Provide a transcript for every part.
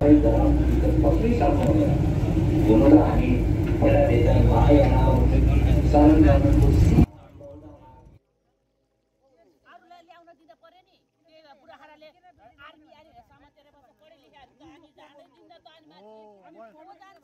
पत्नी साथमा हुनु त हामी पहिला देशमा आएका हौँ सानो गर्नको अरूलाई ल्याउन दिँदा पर्यो नि त्यो बुढाखाराले आर्मी आएर समातेर बस्छ पढे लेखेर त हामी जाँदै दिँदा त अनि माथि हामी कोमा जान्छ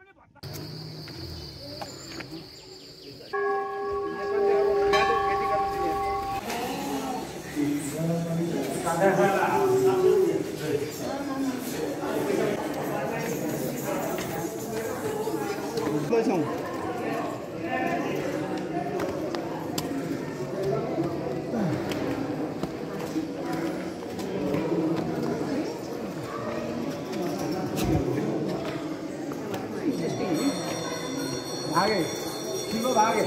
भागे ठिको भागे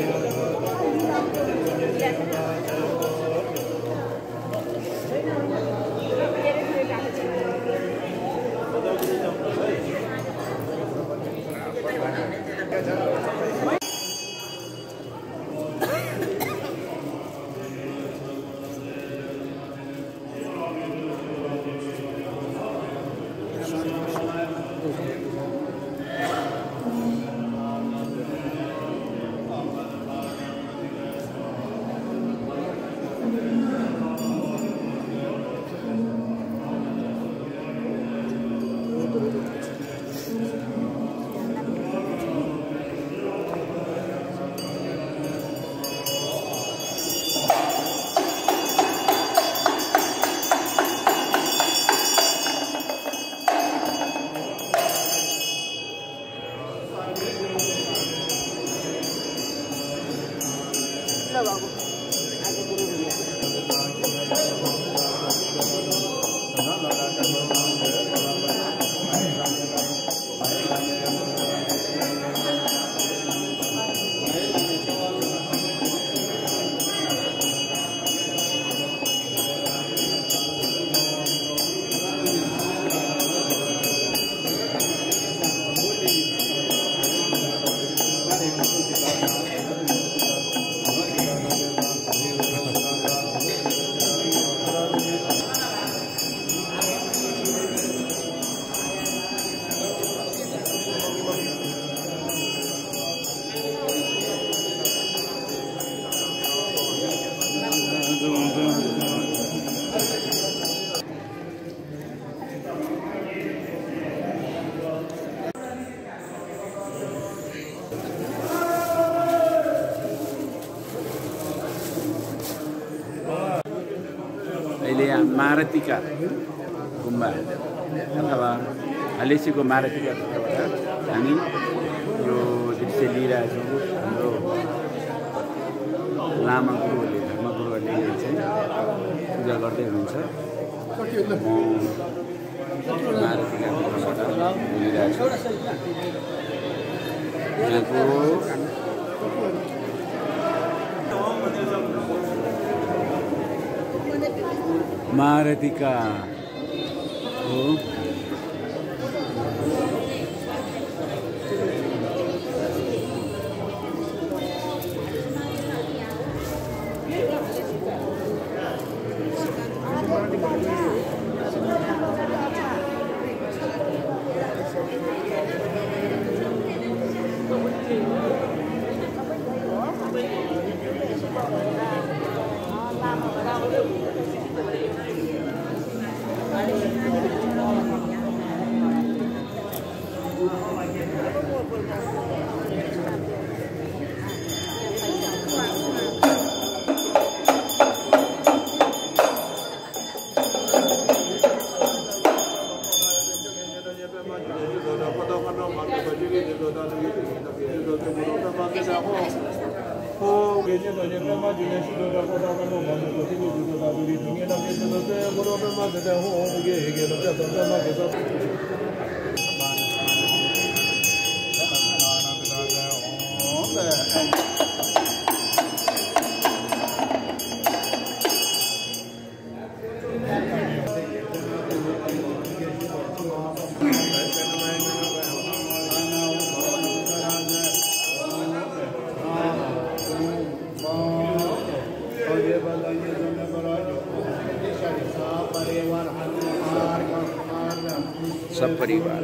Jangan मारुतिका गुम्बा अथवा हलेसीको मारुतिका भित्रबाट हामी यो दृश्य लिइरहेछौँ। हाम्रो लामा गुरुहरूले धर्मगुरुहरूले चाहिँ पूजा गर्दै हुनुहुन्छ। म मारुतिका भित्रबाट लिइरहेछु। यहाँको मारुतिका हो। सब परिवार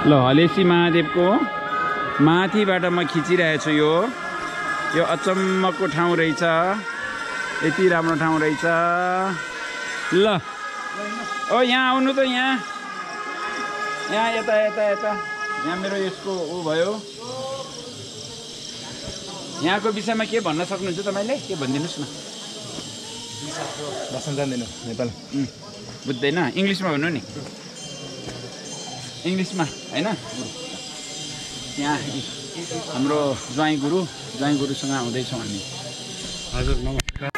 ल हलेसी महादेवको माथिबाट म खिचिरहेको छु। यो अचम्मको ठाउँ रहेछ, यति राम्रो ठाउँ रहेछ। ल ओ यहाँ आउनु त, यहाँ यता यता यता। यहाँ मेरो यसको ऊ भयो। यहाँको विषयमा के भन्न सक्नुहुन्छ तपाईँले? के भनिदिनुहोस् न। भाषण जान्दैन नेपाल, बुझ्दैन? इङ्ग्लिसमा भन्नु नि, इङ्ग्लिसमा होइन। यहाँ हाम्रो ज्वाइँ गुरुसँग आउँदैछौँ हामी। हजुर नमस्कार।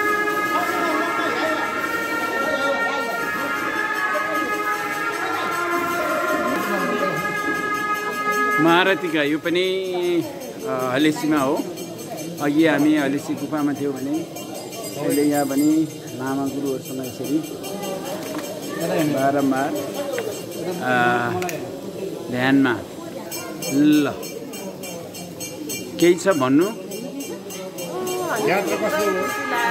महारथीका यो पनि हलेसीमा हो। अघि हामी हलेसी गुफामा थियौँ भने अहिले यहाँ पनि लामा गुरुहरूसँग यसरी बारम्बार ध्यानमा। ल केही छ भन्नु? यात्रा कस्तो हो?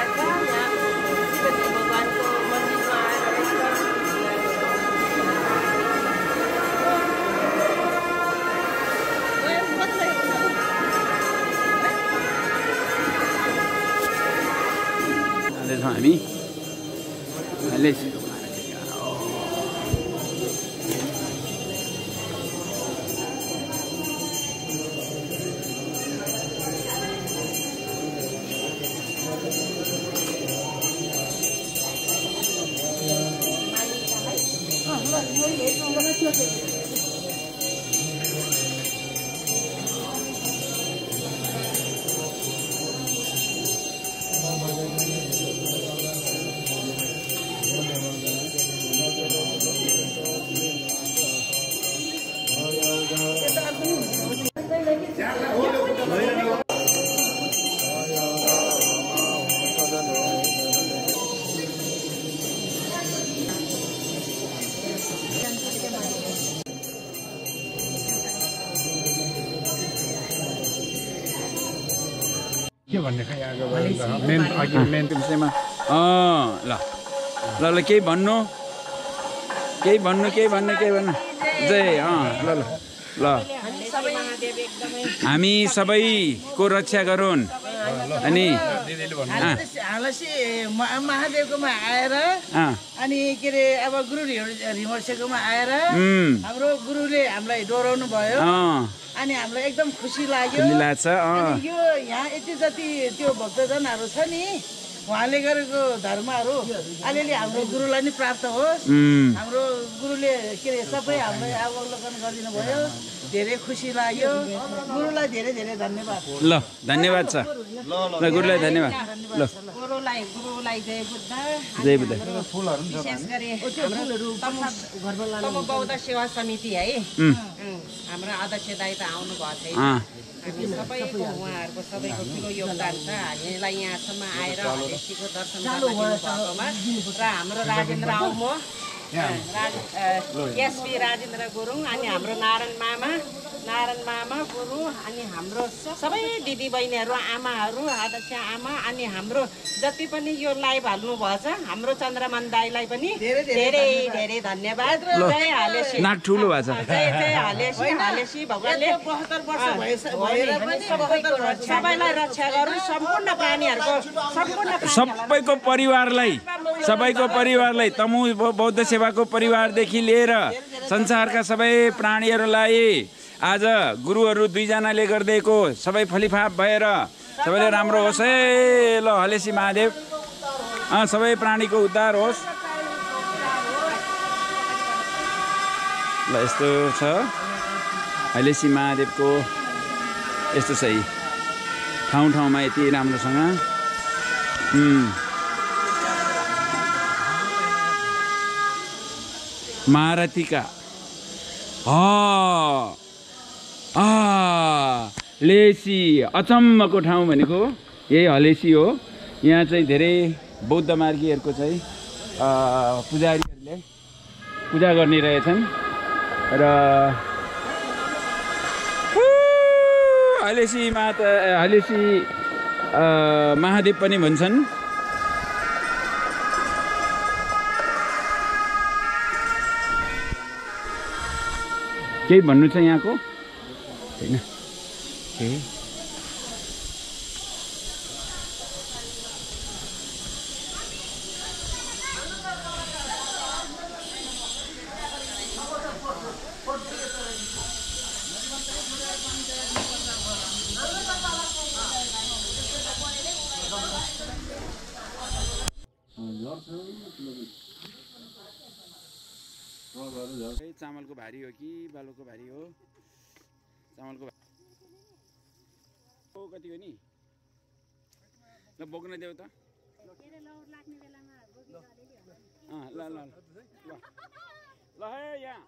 हामी के भन्ने खै यहाँको मेन विषयमा ल ल ल केही भन्नु जय ल ल ल हामी सबैको रक्षा गरून्। अनि महादेवकोमा आएर अनि के अरे अब गुरु रिमर्सेकोमा आएर हाम्रो गुरुले हामीलाई डोराउनु भयो अनि हामीलाई एकदम खुसी लाग्यो। यो यहाँ यति जति त्यो भक्तजनहरू छ नि, उहाँले गरेको धर्महरू अलिअलि हाम्रो गुरुलाई नि प्राप्त होस्। हाम्रो गुरुले के अरे सबै हामीलाई अवलोकन गरिदिनु भयो, धेरै खुसी लाग्यो। गुरुलाई धेरै धेरै धन्यवाद। ल धन्यवाद छ, ल गुरुलाई धन्यवाद। ल गुरुलाई जय बुद्ध। जय बुद्ध। विशेष गरी तमु बौद्ध सेवा समिति है, हाम्रो अध्यक्ष दाइ त आउनु भएको छैन। हामी सबैको उहाँहरूको सबैको ठुलो योगदान छ हामीलाई यहाँसम्म आएर हलेसीको दर्शन गर्न दिनुभएकोमा। र हाम्रो राजेन्द्र आउमो, एसपी राजेन्द्र गुरुङ, अनि हाम्रो नारायण मामा गुरु, अनि हाम्रो सबै दिदी बहिनीहरू, आमाहरू, अध्यक्ष आमा, अनि हाम्रो जति पनि यो लाइभ हाल्नु भएछ हाम्रो चन्द्रमान दाईलाई पनि धेरै धेरै धन्यवाद। जय हलेसी। नाक ठुलो भएको छ। जय हलेसी। भगवानले 72 वर्ष भएर पनि सबैलाई रक्षा गरून्। सम्पूर्ण प्राणीहरूको सबैको परिवारलाई तमु बौद्ध सेवाको परिवारदेखि लिएर संसारका सबै प्राणीहरूलाई आज गुरुहरू दुईजनाले गरिदिएको सबै फलिफाप भएर सबैले राम्रो होस् है। ल हलेसी महादेव सबै प्राणीको उद्धार होस्। ल यस्तो छ हलेसी महादेवको, यस्तो छ ठाउँमा यति राम्रोसँग। महारथीका हलेसी अचम्मको ठाउँ भनेको यही हलेसी हो। यहाँ चाहिँ धेरै बौद्ध मार्गीहरूको चाहिँ पुजारीहरूले पूजा गर्ने रहेछन् र हलेसी महादेव पनि भन्छन्। केही भन्नु छ यहाँको हैन केही चामलको भारी हो कि बालुको भारी हो चामलको कति हो नि ल बोक्न देऊ त ल ल ल है यहाँ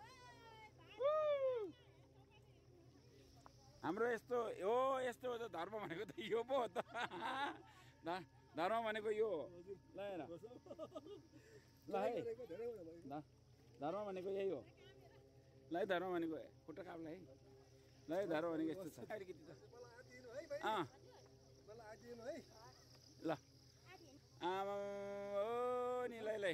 हाम्रो यस्तो हो यस्तो हो त धर्म भनेको त यो पो हो त धर्म भनेको यो हो ल हेर ल है धर्म भनेको यही हो ल है धर्म भनेको खुट्टा काप्ला है ल है धर्म भनेको यस्तो छ अलिकति त ल आमा ओ नि ल ल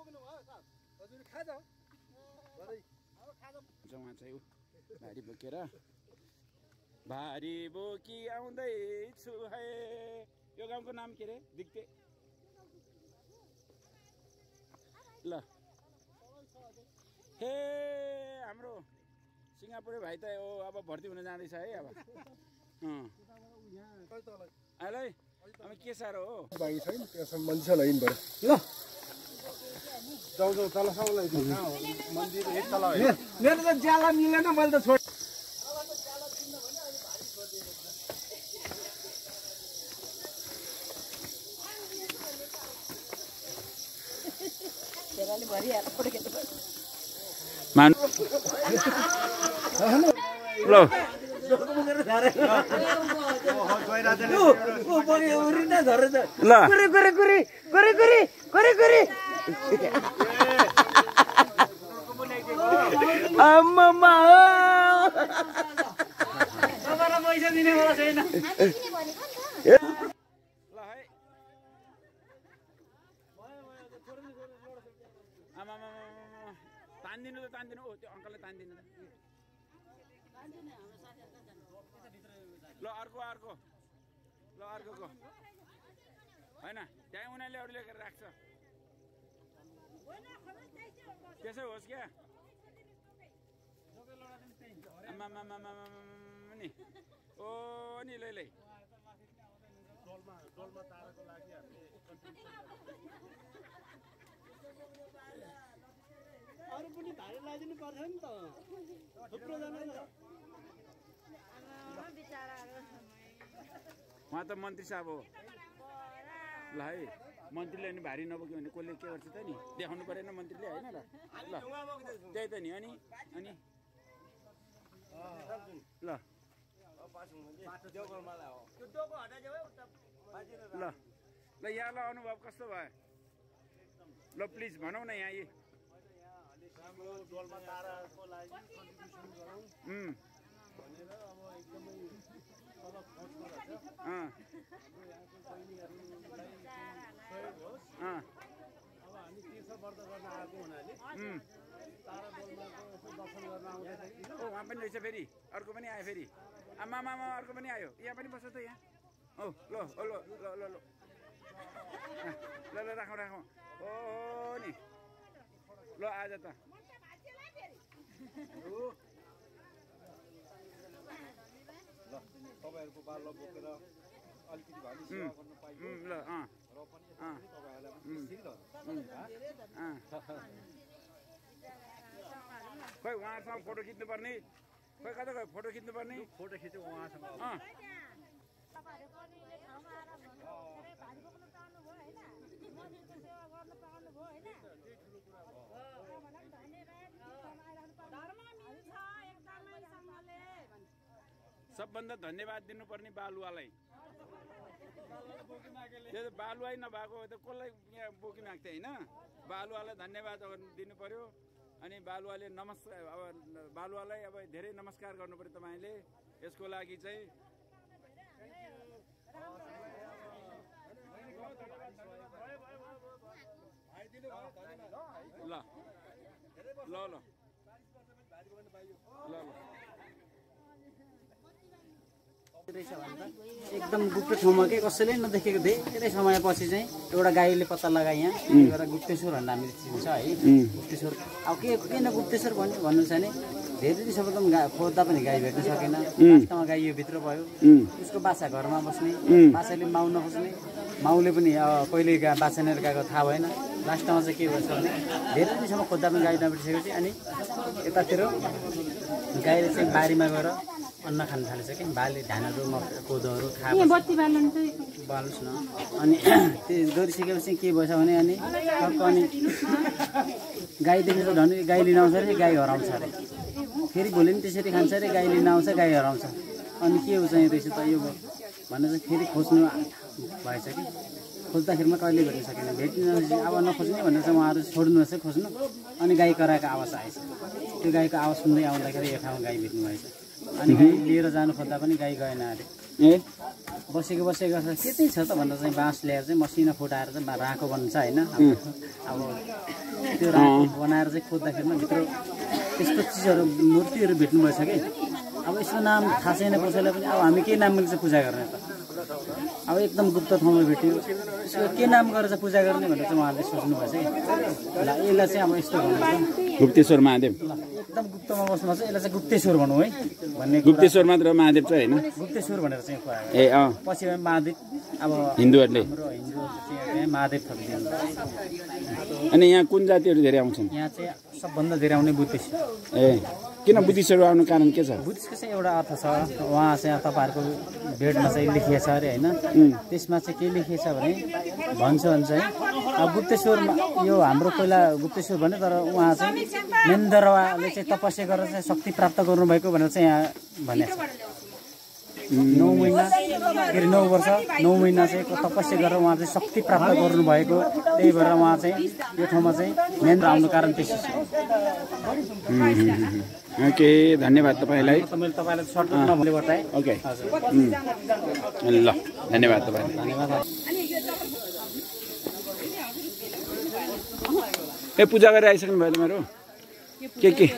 उहाँ चाहिँ ऊ भारी बोकेर भारी बोकी आउँदैछु है यो गाउँको नाम के अरे दिक्ते ल हे हाम्रो सिङ्गापुरे भाइ त ओ अब भर्ती हुन जाँदैछ है अब अहिले अब के साह्रो हो बाँकी छैन त्यसमा मन्दिर छ लाइन भएर ल जाऊ जाऊ तलसम्म मन्दिर एक तल मेरो त ज्याला मिलेन मैले त छोड पैसा दिनेवाला छैन तान्दिनु त तान्दिनु ओ त्यो अङ्कलले तान्दिनु ल अर्को अर्को ल अर्कोको होइन त्यहाँ उनीहरूले अरूले राख्छ त्यसै होस् क्या नि ओ नि लै लै अरू पनि भारी लगाइदिनु पर्छ नि त थुप्रो जना उहाँ त मन्त्री साहब हो ल है मन्त्रीले अनि भारी नबोक्यो भने कसले के गर्छ त नि देखाउनु परेन मन्त्रीले होइन र ल त्यही त नि अनि अनि ल ल ल यहाँलाई अनुभव कस्तो भयो ल प्लिज भनौ न यहाँ डोल्मा ताराको लागि कन्ट्रिब्युसन गरौँ भनेर अब एकदमै तल खोजमा रहेछ यहाँको बहिनीहरूलाई सहयोग होस् अब हामी तीर्थव्रत गर्न आएको हुनाले तारा डोल्माको यसो दर्शन गर्न आउँदाखेरि ओ उहाँ पनि रहेछ फेरि अर्को पनि आयो फेरि आमा मामा अर्को पनि आयो यहाँ पनि बस्छ त यहाँ औ ल ल ल ल ल ल राखौँ राखौँ ओ नि ल आज त तपाईँहरूको बालो बोकेर अलिकति भए पनि सेवा गर्न पाइयो ल र पनि तपाईँहरूलाई खोइ उहाँसँग फोटो खिच्नुपर्ने खोइ कता गयो फोटो खिच्नुपर्ने फोटो खिच्यो उहाँसँग सबभन्दा धन्यवाद दिनुपर्ने बालुवालाई त्यो त बालुवा नभएको त कसलाई यहाँ बोकिमाग्थ्यो होइन बालुवालाई धन्यवाद दिनु पर्यो अनि बालुवाले नमस्कार अब बालुवालाई अब धेरै नमस्कार गर्नु पर्यो तपाईँले यसको लागि चाहिँ ल ल ल एकदम गुप्त ठाउँमा के कसैले नदेखेको धेरै समयपछि चाहिँ एउटा गाईले पत्ता लगाए यहाँ एउटा गुप्तेश्वर भनेर हामीले चिन्छ है गुप्तेश्वर अब के किन गुप्तेश्वर भन्नु छ भने धेरै दिनसम्म खोज्दा पनि गाई भेट्न सकेन लास्टमा गाई यो भित्र भयो उसको बाछा घरमा बस्ने बाछाले माउ नखोज्ने माउले पनि कहिले बाछा लिएर गएको थाहा भएन लास्टमा चाहिँ के भन्छ भने धेरै दिनसम्म खोज्दा पनि गाई नभेटिसकेपछि अनि यतातिर गाईले चाहिँ बारीमा गएर अन्न खान थालेछ कि बाली धानहरू कोदोहरू बाल्नुहोस् न अनि त्यो गरिसकेपछि के भएछ भने अनि अनि गाई देखेर झन् गाई लिन आउँछ अरे गाई हराउँछ अरे फेरि भोलि पनि त्यसरी खान्छ अरे गाई लिन आउँछ गाई हराउँछ अनि के हो चाहिँ रहेछ त यो भनेर चाहिँ फेरि खोज्नु भएछ कि खोज्दाखेरिमा कहिले भेट्न सकेन भेट्न अब नखोज्ने भनेर चाहिँ उहाँहरू छोड्नु रहेछ खोज्नु अनि गाई कराएको आवाज आएछ त्यो गाईको आवाज सुन्दै आउँदाखेरि यो ठाउँमा गाई भेट्नु भएछ अनि गाई लिएर जानु खोज्दा पनि गाई गएन अरे ए बसेको के चाहिँ छ त भनेर चाहिँ बाँस ल्याएर चाहिँ मसिनो फुटाएर चाहिँ राँको बन्छ होइन अब त्यो राँको बनाएर चाहिँ खोज्दाखेरिमा भित्र त्यस्तो चिजहरू मूर्तिहरू भेट्नु भएछ कि अब यसको नाम थाहा छैन कसैलाई पनि अब हामी के नामले चाहिँ पूजा गर्ने त अब एकदम गुप्त ठाउँमा भेट्यो यसको के नाम गरेर चाहिँ पूजा गर्ने भनेर चाहिँ उहाँहरूले सोच्नु भएछ कि ल यसलाई चाहिँ अब यस्तो भन्नु गुप्तेश्वर महादेव एकदम गुप्तमा बस्नु भएछ यसलाई चाहिँ गुप्तेश्वर भनौँ है भन्ने गुप्तेश्वर मात्र महादेव चाहिँ होइन गुप्तेश्वर भनेर चाहिँ ए पछि महादेव अब हिन्दूहरूले चाहिँ महादेव थपिदिनु अनि यहाँ कुन जातिहरू धेरै आउँछन् यहाँ चाहिँ सबभन्दा धेरै आउने बुद्धिस्ट ए किन बुद्धिस्टहरू आउनु कारण के छ बुद्धिस्टको चाहिँ एउटा अर्थ छ उहाँ चाहिँ तपाईँहरूको भेटमा चाहिँ लेखिएछ अरे होइन त्यसमा चाहिँ के लेखिएछ भने भन्छ चाहिँ अब गुप्तेश्वरमा यो हाम्रो पहिला गुप्तेश्वर भने तर उहाँ चाहिँ मेन्दरवाले चाहिँ तपस्या गरेर चाहिँ शक्ति प्राप्त गर्नुभएको भनेर चाहिँ यहाँ भनेको छ 9 महिना के अरे 9 वर्ष 9 महिना चाहिँ तपस्या गरेर उहाँ चाहिँ शक्ति प्राप्त गर्नुभएको त्यही भएर उहाँ चाहिँ यो ठाउँमा चाहिँ मेन्द्र आउनु कारण त्यसै छ ओके धन्यवाद तपाईँलाई मैले तपाईँलाई सर्टकटमा मैले बताएँ ओके ल धन्यवाद तपाईँलाई धन्यवाद ए पूजा गरेर आइसक्नु भयो मेरो के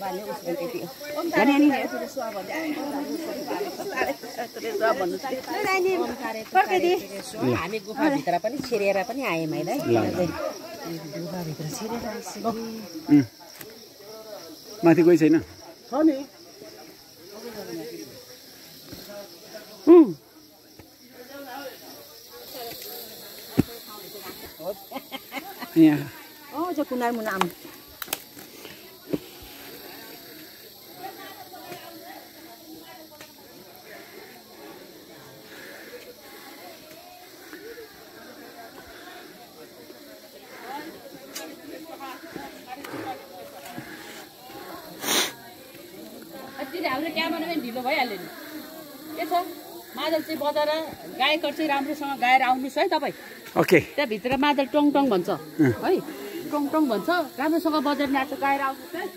हामी गुफाभित्र पनि छिरेर पनि आयौँ होइन गुफाभित्र छिरेर माथि कोही छैन Oh, cho kunai mun am. हामीले क्यामेरा पनि ढिलो भइहाल्यो नि के छ मादल चाहिँ बजाएर गायकहरु चाहिँ राम्रोसँग गाएर आउनुस् है तपाई ओके त्यहाँ भित्र मादल टङ टङ भन्छ है टङ टङ भन्छ राम्रोसँग बजाएर नाच गाएर आउनुस् है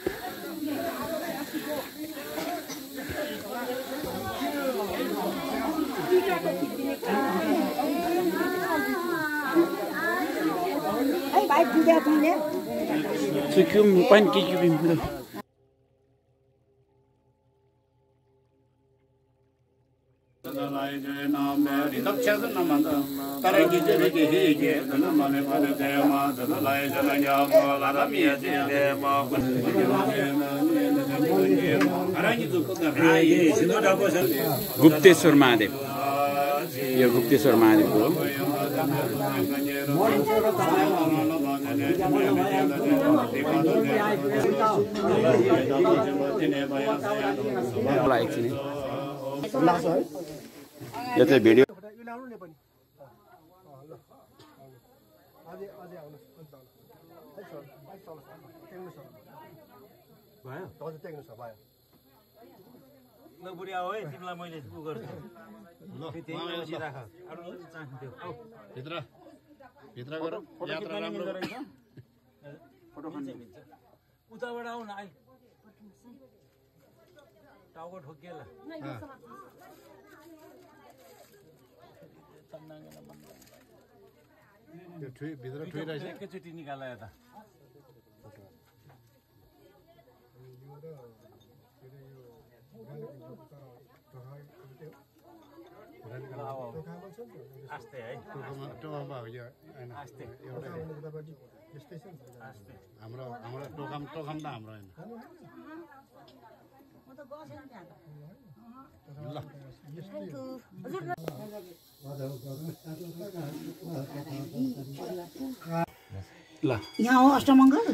Ai भाइ पूजा दिने सिक्किम पनि के बिम्बु गुप्तेश्वर महादेव यो गुप्तेश्वर महादेव हो यो चाहिँ भिडियो बुढी आऊ है तिमीलाई मैले उ गर्छु ल त्यही राख अरु चाख्थ्यो भित्र भित्र गर यात्रा राम्रो रहेछ फोटो खिच्ने उताबाट आउ न आइ टाउको ठोकिएला त्यो ठुइ भित्र ठुइ रहेछ एकैचोटी निकाला यता आस्ते है टोकामा हो यो होइन आस्ते एउटै हाम्रो हाम्रो टोकाम टोकाम त हाम्रो होइन ल यहाँ हो अष्टमङ्गल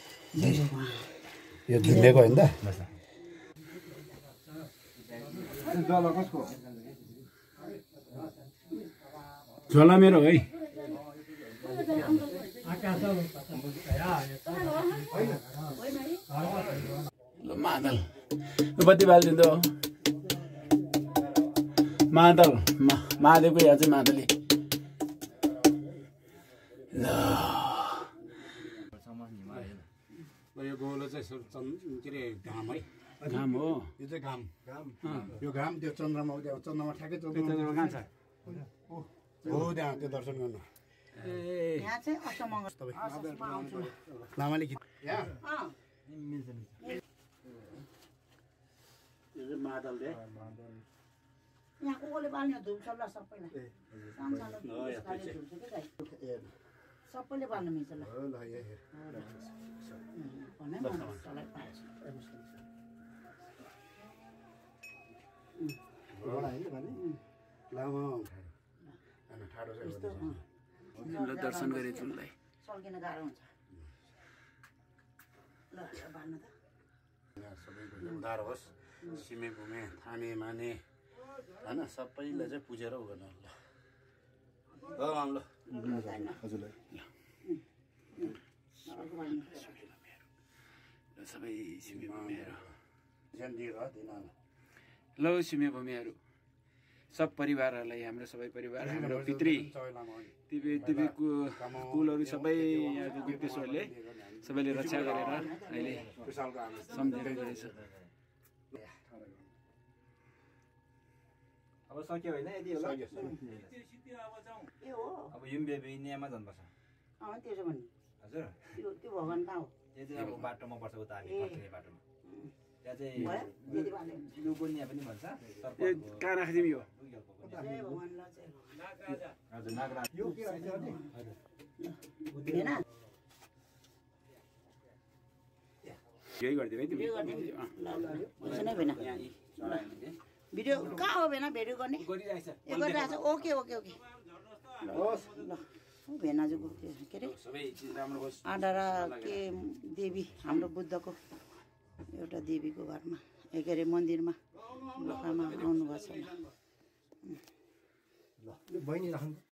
यो झुन्डेको होइन त झोला मेरो है ल मादल बत्ती बालिदिँदो मादल महादेवको यहाँ चाहिँ मादली ल यो गोलो चाहिँ के अरे घाम है घाम हो यो चाहिँ घाम यो घाम त्यो चन्द्रमा हो त्यहाँ चन्द्रमा ठ्याक्कै चन्द्रमा कहाँ छ हो त्यहाँ त्यो दर्शन गर्नु यहाँ चाहिँ अष्टमङ्गल लामाले यो चाहिँ मादल दे यहाँ कोले बाल्ने धुप सल्ला सबैलाई सानो सानो धुपले धुप्छ के गाई सबैले बाल्नु मिल्छ ल ल यो हेर भने म सल्लाह पाउँछु लामा ठाडो ल दर्शन गरे जुनलाई सल्किन गाह्रो हुन्छ ल बाल्नु त सबैको उद्धार होस् सिमे भूमे थाने माने होइन सबैलाई चाहिँ पुजेर उ गर्नु ल ल हजुरलाई सबै सिमे भूमिहरू ल ल सिमे भूमिहरू सब परिवारहरूलाई हाम्रो सबै परिवार हाम्रो पितृ दिव्य कुलहरू सबै यहाँ गुप्तेश्वरले सबैले रक्षा गरेर अहिले सम्झेर गरेछ अब सक्यो होइन यति होला अब युम्बे नियममा जानुपर्छ त्यसो भने हजुर त्यो भगवान् कहाँ हो त्यो चाहिँ अब बाटोमा पर्छ उता हामी फर्किने बाटोमा त्यहाँ चाहिँ लुबोनिया पनि भन्छ कहाँ राखिदिउँ यो हजुर नागराज यही गरिदिउँ है तिमी भिडियो कहाँ हो भेना भिडियो गर्ने यो गरिरहेछ ओके ओके ओके ल भेनाजुको के अरे आडारा के देवी हाम्रो बुद्धको एउटा देवीको घरमा के अरे मन्दिरमा लोकामा आउनुभएको छ